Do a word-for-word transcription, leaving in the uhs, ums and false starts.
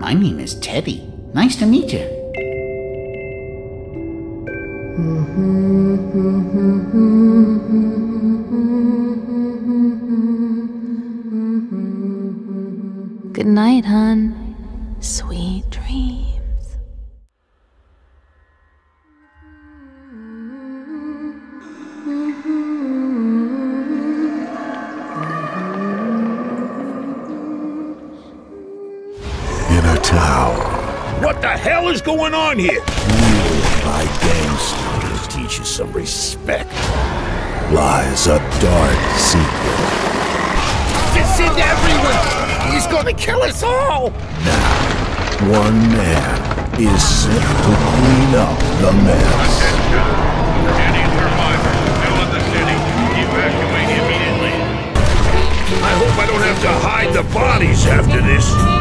My name is Teddy. Nice to meet you. Good night, hon. Sweet dreams. Inner town. What the hell is going on here? Ruled by gangsters. Teach you some respect. Lies a dark secret. Just send everyone! He's gonna kill us all! Now, one man is sent to clean up the mess. Attention! Any survivors still in the city, evacuate immediately. I hope I don't have to hide the bodies after this.